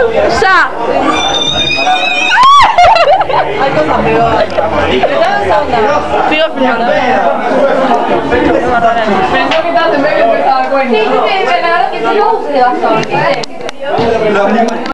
¡Ya! Hay cosas peores. Sigo filmando. Pensó que estabas en medio y empezaba a cuenta. Sí, la verdad que sí lo usé bastante.